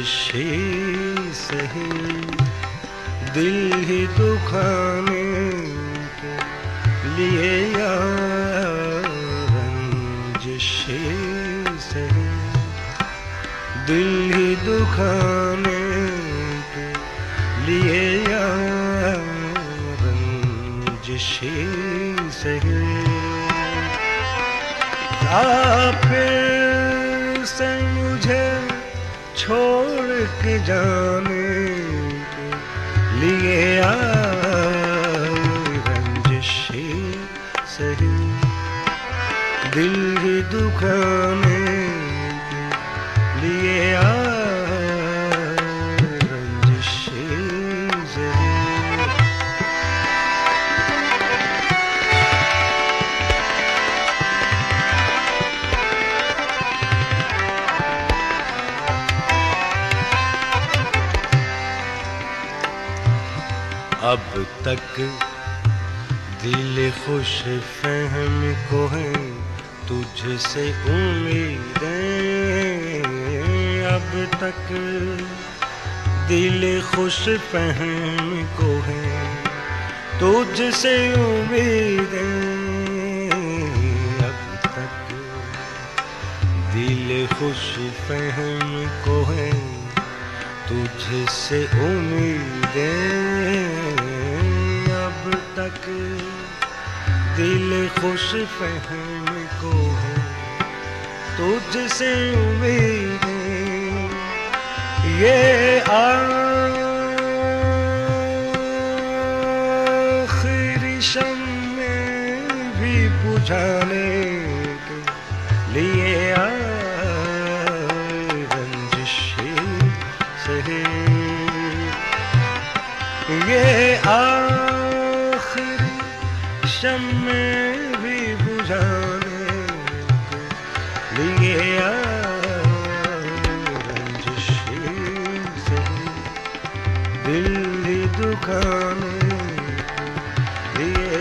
रंजिशे सही दिल ही दुखाने के लिए यार, रंजिशे सही दिल ही दुखाने के लिए यार, रंजिशे सही फिर से मुझे छोड़ के जाने के लिए आए, रंजिशे सही दिल ही दुखाने के लिए आए, रंजिशे सही। अब तक दिल खुश फहम को है तुझसे उम्मीदें, अब तक दिल खुश फहम को है तुझसे उम्मीदें, अब तक दिल खुश फहम को है तुझसे उम्मीदें, अब तक दिल खुश फहम को है तुझसे उम्मीदें, ये आखिरी शम्मे भी बुझाने के लिए ये आखिरी शम्मे भी बुझाने के लिए रंजिशे सही दिल ही दुखाने के लिए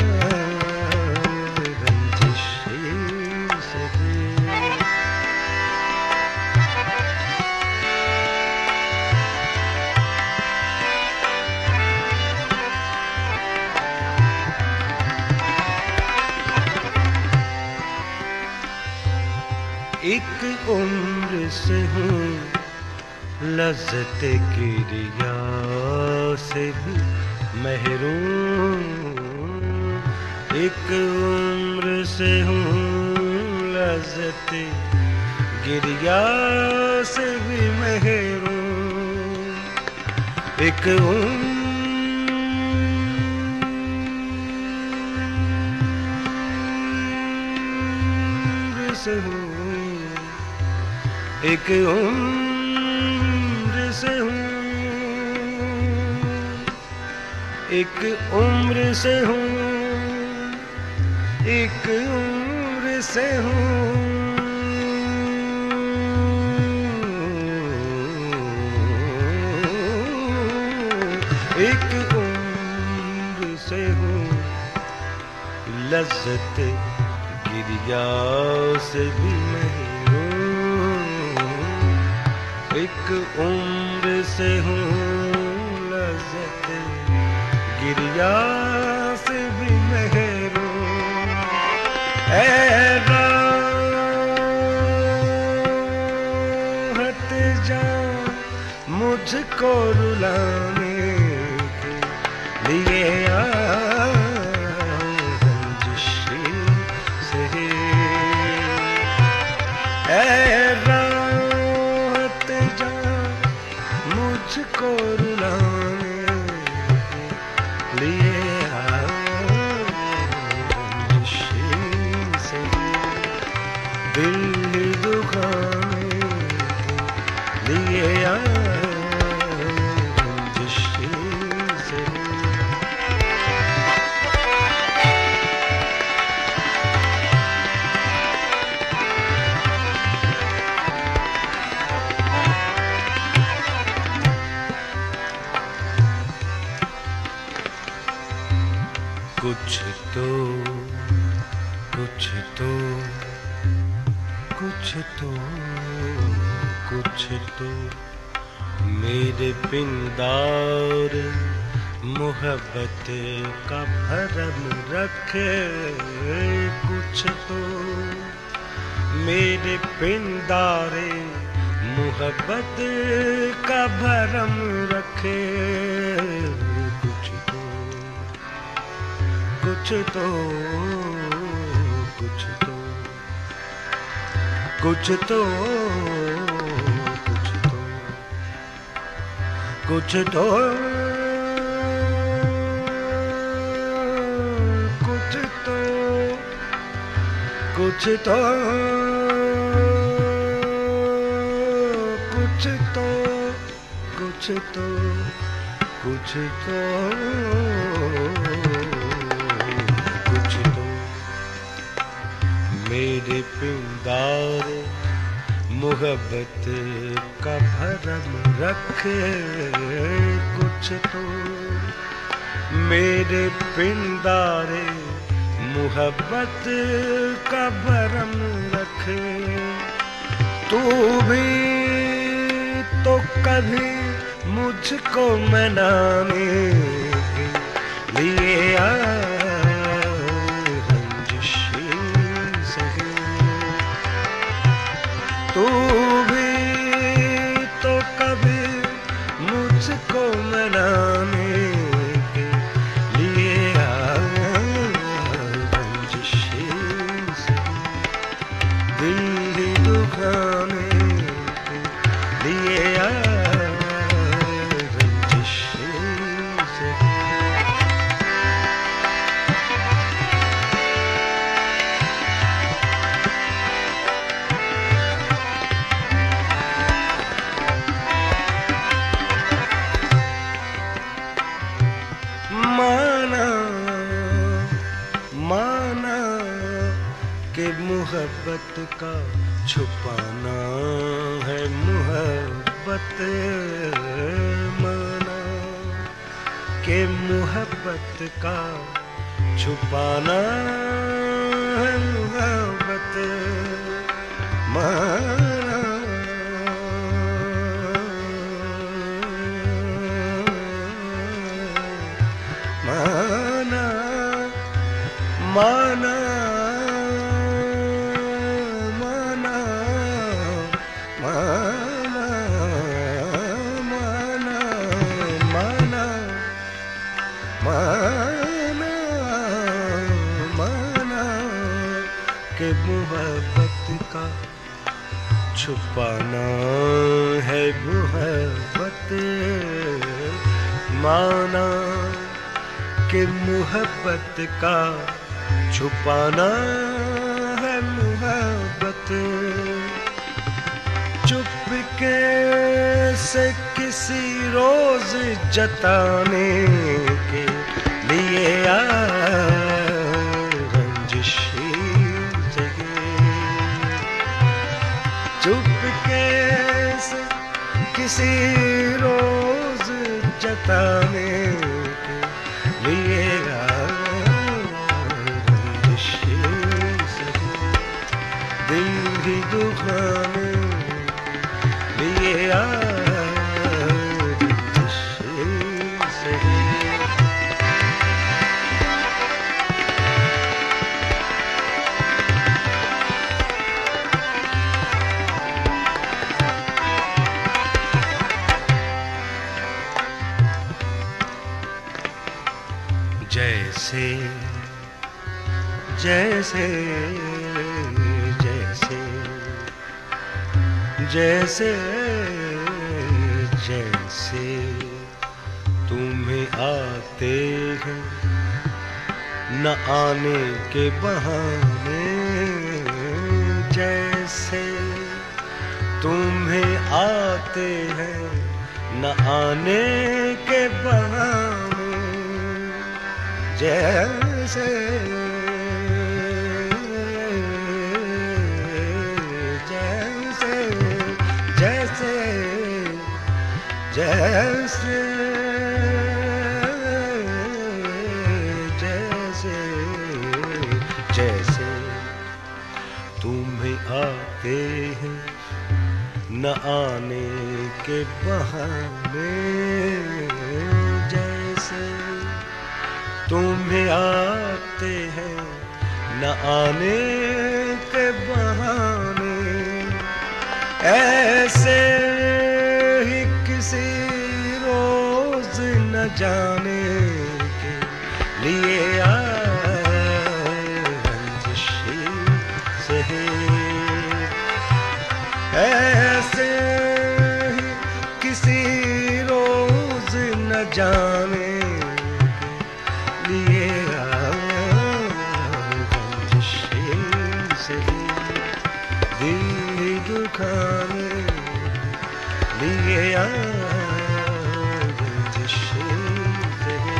रंजिशे सही। एक उम्र से हूँ लज़्ज़त गिरिया से भी महरूम, एक उम्र से हूँ लज़्ज़त गिरिया से भी महरूम, एक उम्र से हूँ, एक उम्र से हूँ, एक उम्र से हूँ, एक उम्र से हूँ, एक उम्र से हूँ लज़्ज़त गिरिया से भी एक उम्र से हूँ लज़्ज़त गिरिया से भी महरूम, ऐ राहत जान मुझको रुलाने के लिए रंजिशे सही, ऐ मुझको रुलाने के लिए रंजिशे सही दिल ही दुखाने के लिए रंजिशे सही। कुछ तो कुछ तो कुछ तो कुछ तो मेरे पिंदार मोहब्बत का भरम रखे कुछ तो। मेरे पिंदारे मोहब्बत का भरम रखे कुछ तो, कुछ तो, कुछ तो, कुछ तो, कुछ तो, कुछ तो, कुछ तो, कुछ तो, कुछ तो, कुछ तो, कुछ तो, कुछ तो। मेरे पिंदार मोहब्बत का भरम रखे कुछ तो। मेरे पिंदारे मोहब्बत का भरम रखे। तू भी तो कभी मुझको मनाने के लिए रंजिशी सही। तू भी तो कभी मुझको मनाने के लिए रंजिशी सही। दिल ही दुखाने के लिए माना माना कि मोहब्बत का छुपाना है मोहब्बत। माना कि मोहब्बत का छुपाना है मोहब्बत। माना माना माना माना माना माना माना माना माना कि मोहब्बत का छुपाना है मोहब्बत। माना कि मोहब्बत का छुपाना है मोहब्बत। चुपके से किसी रोज जताने के लिए रंजिशी जगे। चुपके से किसी रोज जताने लिए रंजिशी सही। दिल ही दुखाने लिए रंजिशी सही। जैसे जैसे जैसे जैसे जैसे तुम्हें आते हैं न आने के बहाने। जैसे तुम्हें आते हैं न आने के बहाने। जैसे जैसे जैसे जैसे जैसे जैसे तुम्हें आते हैं न आने के बहाने। जैसे तुम्हें आते हैं न आने के बहाने, ऐसे ही किसी रोज न जाने के लिए आए रंजिशी सही। ऐसे ही किसी रोज न जाने के लिए आए रंजिशी सही। दिल दुखाने लिए रंजिशी सही।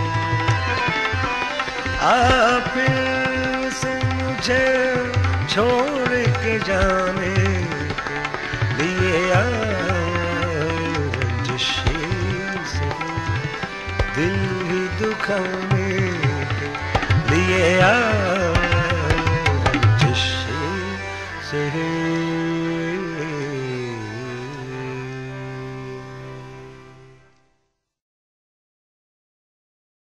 आप फिर से मुझे छोड़ के जाने के लिए रंजिशी सही। दिल ही दुखाने के लिए